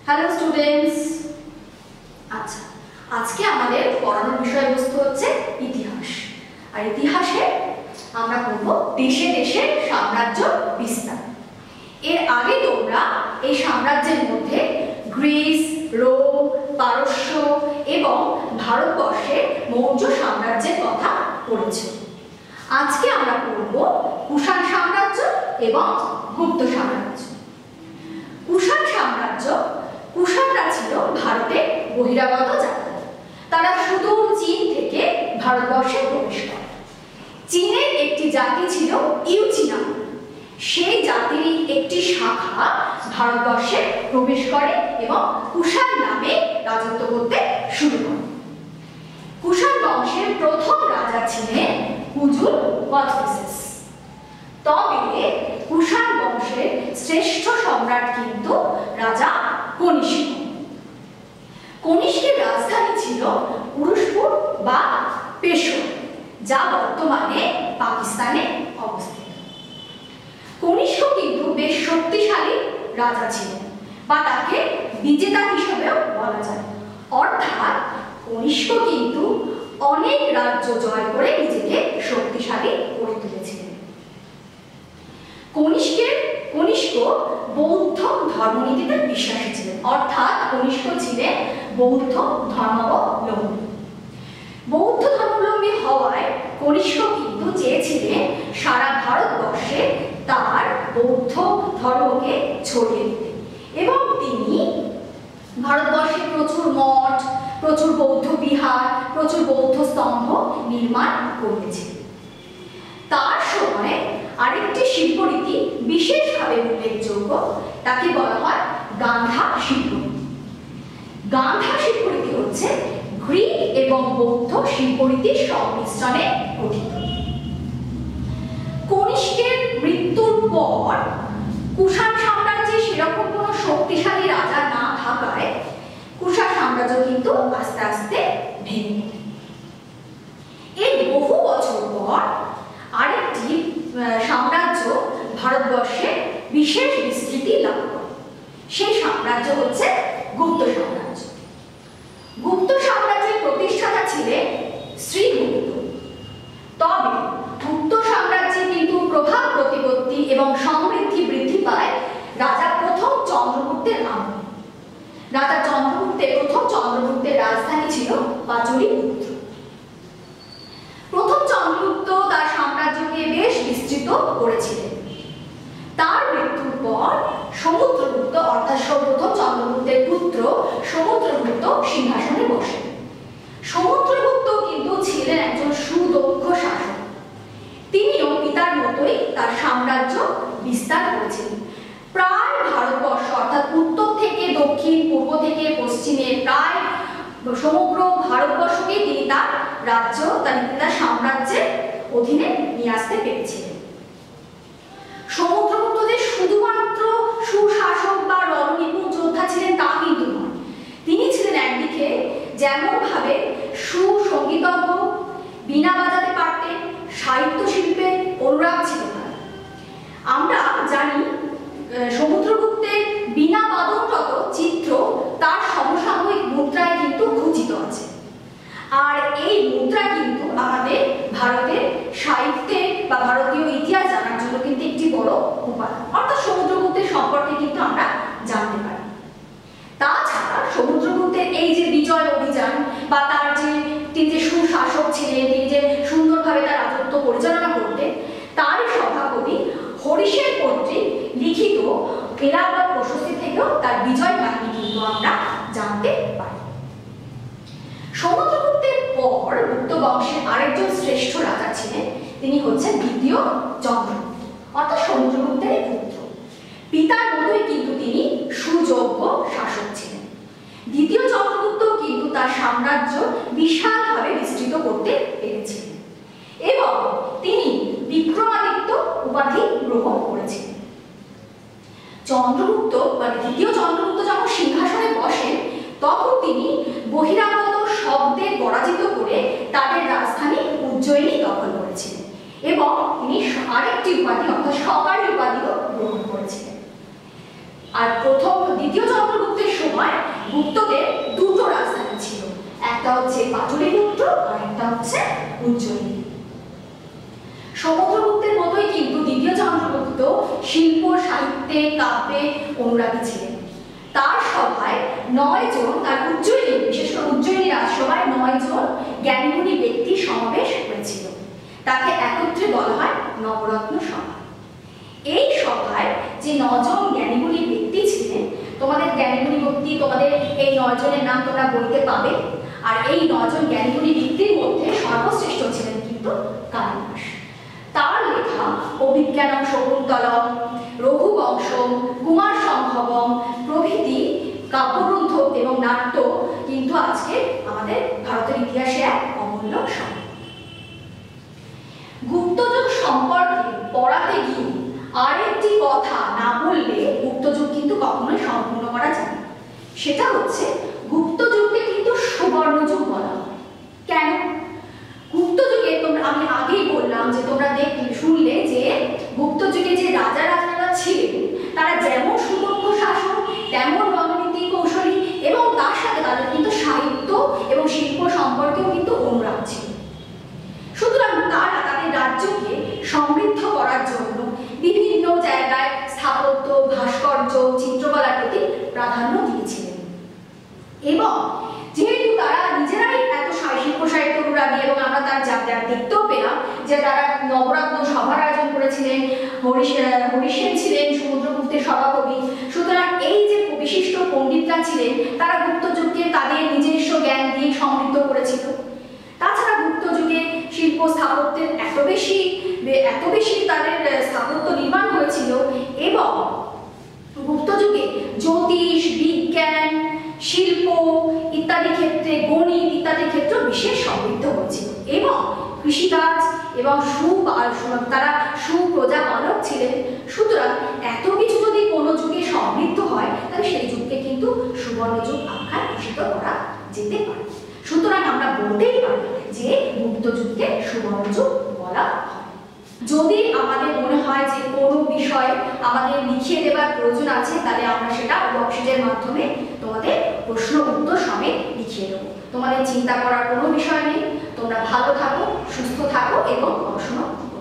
Hello students. আচ্ছা, আজকে আমাদের পড়ানোর বিষয়বস্তু হচ্ছে ইতিহাস। আর ইতিহাসে আমরা পড়ব দেশে দেশে সাম্রাজ্য বিস্তার। এর আগে তোমরা এই সাম্রাজ্যের মধ্যে গ্রিস, রোম, পারস্য এবং ভারতবর্ষের মৌর্য সাম্রাজ্যের কথা পড়েছো। আজকে আমরা পড়ব কুষাণ সাম্রাজ্য এবং গুপ্ত সাম্রাজ্য। কুষাণ সাম্রাজ্য, কুষাণরা ছিল ভারতের বহিরাগত জাতি। তারা সুদূর চীন থেকে ভারতবর্ষে প্রবেশ করে। চীনের একটি জাতি ছিল ইউচিনা, সেই জাতির একটি শাখা ভারতবর্ষে প্রবেশ করে এবং কুষাণ নামে রাজত্ব করতে শুরু করে। কুষাণ বংশের প্রথম রাজা ছিলেন কুজুল কোদফিসেস। তবে কুষাণ বংশের শ্রেষ্ঠ সম্রাট কিন্তু রাজা কনিষ্ক। কনিষ্কের রাজধানী ছিল পুরুষপুর বা পেশোয়ার, যা বর্তমানে পাকিস্তানে অবস্থিত। কনিষ্ক কিন্তু বেশ শক্তিশালী রাজা ছিলেন, বা তাকে বিজেতা হিসেবেও বলা যায়। অর্থাৎ কনিষ্ক কিন্তু অনেক রাজ্য জয় করে নিজেকে শক্তিশালী করে তুলেছিলেন। কনিষ্ক বৌদ্ধ ধর্মনীতিতে বিশ্বাসী ছিলেন, অর্থাৎ কনিষ্ক ছিলেন বৌদ্ধ ধর্মাবলম্বী। বৌদ্ধ ধর্মাবলম্বী হওয়ায় কনিষ্ক কিন্তু চেয়েছিলেন সারা ভারতবর্ষে তার বৌদ্ধ ধর্মকে ছড়িয়ে দিতে, এবং তিনি ভারতবর্ষে প্রচুর মঠ, প্রচুর বৌদ্ধ বিহার, প্রচুর বৌদ্ধ স্তম্ভ নির্মাণ করেছিলেন। তার সময় আরেকটি শিল্পরীতি বিশেষভাবে উল্লেখযোগ্য, তাকে বলা হয় গান্ধা শিল্পরীতি। গান্ধা শিল্পরীতি হচ্ছে গ্রিক এবং বৌদ্ধ শিল্পরীতির সংমিশ্রণে গঠিত। কনিষ্কের মৃত্যুর পর কুষাণ সাম্রাজ্যে সেরকম কোনো শক্তিশালী রাজা না থাকায় কুষাণ সাম্রাজ্য কিন্তু আস্তে আস্তে ভেঙে পড়ে। এর বহু বছর পর আরেকটি সাম্রাজ্য ভারতবর্ষে বিশেষ বিস্তৃতি লাভ করে। সেই সাম্রাজ্য হচ্ছে গুপ্ত সাম্রাজ্য। গুপ্ত সাম্রাজ্যের প্রতিষ্ঠাতা ছিলেন শ্রীগুপ্ত। তবে গুপ্ত সাম্রাজ্যে কিন্তু প্রভাব প্রতিপত্তি এবং সমৃদ্ধি বৃদ্ধি পায় রাজা প্রথম চন্দ্রগুপ্তের আমলে। প্রথম চন্দ্রগুপ্তের রাজধানী ছিল পাটলিপুত্র। প্রথম চন্দ্রগুপ্ত তার সাম্রাজ্যকে বেশ বিস্তৃত করেছিলেন। তার মৃত্যুর পর সমুদ্রগুপ্ত, অর্থাৎ প্রথম চন্দ্রগুপ্তের পুত্র সমুদ্রগুপ্ত সিংহাসনে বসেন। সমুদ্রগুপ্ত কিন্তু ছিলেন একজন সুদক্ষ শাসক। তিনিও পিতার মতোই তার সাম্রাজ্য বিস্তার করেছিলেন। প্রায় ভারতবর্ষ, অর্থাৎ উত্তর থেকে দক্ষিণ, পূর্ব থেকে পশ্চিমে প্রায় সমগ্র ভারতবর্ষকে তিনি তার রাজ্য, তার সাম্রাজ্যের অধীনে নিয়ে আসতে পেরেছিলেন। সমুদ্রগুপ্ত যে শুধুমাত্র সুশাসক বা রণনিপুণ যোদ্ধা ছিলেন তা কিন্তু নয়। তিনি ছিলেন একদিকে যেমন ভাবে সুসঙ্গীতজ্ঞ, বীণা বাজাতে পারতেন, সাহিত্য শিল্পে অনুরাগ ছিল তার। আমরা জানি সমুদ্রগুপ্তের বীণা বাদনরত চিত্র তার সমসাময়িক মুদ্রায় কিন্তু খচিত আছে। আর এই মুদ্রা কিন্তু আমাদের ভারতের সাহিত্যে বা ভারতীয় ইতিহাস জানার জন্য কিন্তু একটি বড় উপাদান, অর্থাৎ সমুদ্রগুপ্তের সম্পর্কে কিন্তু আমরা জানতে পারি। তাছাড়া সমুদ্রগুপ্তের এই যে বিজয় অভিযান বা তার যে তিনি যে সুশাসক ছিলেন, তিনি যে সুন্দরভাবে তার রাজত্ব পরিচালনা করতেন, তারই সভাকবি হরিশের কর্তৃক লিখিত এলাহাবাদ প্রশস্তি থেকেও তার বিজয় কাহিনী কিন্তু আমরা জানতে পারি। সমুদ্রগুপ্তের পর গুপ্ত বংশের আরেকজন শ্রেষ্ঠ রাজা ছিলেন, তিনি হচ্ছেন দ্বিতীয় চন্দ্রগুপ্ত, অর্থাৎ সমুদ্রগুপ্তের পুত্র। পিতার মতোই কিন্তু তিনি সুযোগ্য শাসক ছিলেন। দ্বিতীয় চন্দ্রগুপ্ত কিন্তু তার সাম্রাজ্য বিশালভাবে বিস্তৃত করতে পেরেছিলেন এবং তিনি বিক্রমাদিত্য উপাধি গ্রহণ করেছিলেন। চন্দ্রগুপ্ত মানে দ্বিতীয় চন্দ্রগুপ্ত যখন সিংহাসনে বসেন, তখন তিনি বহিরাগত শব্দে পরাজিত করে তাদের রাজধানী উজ্জয়িনী দখল করেছিলেন এবং তিনি আরেকটি উপাধি, অর্থাৎ সকারী উপাধিও গ্রহণ করেছিলেন। আর দ্বিতীয় চন্দ্রগুপ্তের সময় গুপ্তদের দুটো রাজধানী ছিল, একটা হচ্ছে পাটলিপুত্র আর একটা হচ্ছে উজ্জয়িনী। সমুদ্রগুপ্তের মতোই কিন্তু দ্বিতীয় চন্দ্রগুপ্ত শিল্প, সাহিত্যে, কাব্যে অনুরাগী ছিলেন। তার সভায় 9 জন, তার উজ্জয়িনী, বিশেষ করে উজ্জয়িনী রাজসভায় 9 জন জ্ঞানীগুণী ব্যক্তি সমাবেশ হয়েছিল। তাকে একত্রে বলা হয় নবরত্ন সভা। এই সভায় যে 9 জন জ্ঞানীগুণী ব্যক্তি ছিলেন, তোমাদের জ্ঞানীগুণী ব্যক্তি, তোমাদের এই 9 জনের নাম তোমরা বইতে পাবে। আর এই 9 জন জ্ঞানীগুণী ব্যক্তির মধ্যে সর্বশ্রেষ্ঠ ছিলেন কিন্তু কালিদাস। তার লেখা অভিজ্ঞানম শকুন্তলম, রঘুবংশম, কুমার সম্ভবম প্রভৃতি কাব্যগ্রন্থ এবং নাট্য কিন্তু আজকে আমাদের ভারতের ইতিহাসে এক অমূল্য সম্পদ। গুপ্তযুগ সম্পর্কে পড়াতে গিয়ে আরেকটি কথা না বললে গুপ্তযুগ কিন্তু কখনোই সম্পূর্ণ করা যায় না। সেটা হচ্ছে গুপ্তযুগকে কিন্তু সুবর্ণযুগ বলা হয়। কেন? গুপ্তযুগে আমি আগেই বললাম যে তোমরা শুনলে যে গুপ্তযুগে যে রাজা রাজারা ছিলেন তারা যেমন সুদক্ষ শাসক, তেমন রণনীতি কৌশলী এবং তার সাথে তাদের কিন্তু সাহিত্য এবং শিল্প সম্পর্কেও কিন্তু অনুরাগ ছিল। সুতরাং তারা তাদের রাজ্যকে সমৃদ্ধ করার জন্য বিভিন্ন জায়গায় স্থাপত্য, ভাস্কর্য, চিত্রকলার প্রতি প্রাধান্য দিয়েছিলেন। এবং যেহেতু তারা নিজেরাই এত শিল্প সাহিত্য অনুরাগী এবং আমরা তার দেখতেও পেলাম যে তারা নবরত্ন সভার আয়োজন করেছিলেন, হরিসেন ছিলেন সমুদ্রগুপ্তের সভাকবি। সুতরাং এই যে বিশিষ্ট পণ্ডিতরা ছিলেন তারা গুপ্তযুগকে তাদের নিজস্ব জ্ঞান দিয়ে সমৃদ্ধ করেছিল। তাছাড়া গুপ্তযুগে শিল্প স্থাপত্যের এত বেশি তাদের স্থাপত্য নির্মাণ হয়েছিল এবং গুপ্তযুগে জ্যোতিষ, বিজ্ঞান, শিল্প ইত্যাদি ক্ষেত্রে, গণিত ইত্যাদি ক্ষেত্রে বিশেষ সমৃদ্ধ হয়েছিল এবং কৃষিকাজ এবং তারা সুপ্রজাপালক ছিলেন। সুতরাং এত কিছু যদি কোনো যুগে সমৃদ্ধ হয় তাহলে সেই যুগকে কিন্তু সুবর্ণযুগ আখ্যায় ভূষিত করা যেতে পারে। সুতরাং আমরা বলতেই পারি যে গুপ্তযুগকে সুবর্ণযুগ বলা হয়। যদি আমাদের মনে হয় যে কোনো বিষয় আমাদের লিখিয়ে দেওয়ার প্রয়োজন আছে তাহলে আমরা সেটা ওয়ার্কশিটের মাধ্যমে তোমাদের প্রশ্ন উত্তর সমেত লিখিয়ে দেবো। তোমাদের চিন্তা করার কোনো বিষয় নেই। তোমরা ভালো থাকো, সুস্থ থাকো এবং পড়াশোনা